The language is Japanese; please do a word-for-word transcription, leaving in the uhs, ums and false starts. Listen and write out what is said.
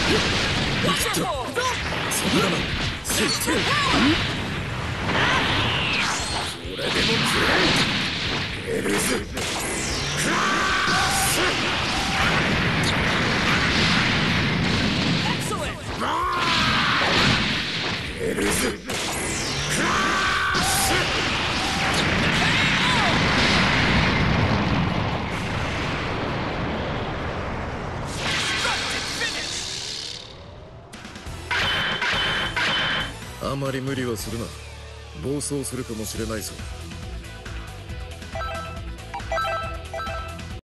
あまり無理はするな。暴走するかもしれないぞ。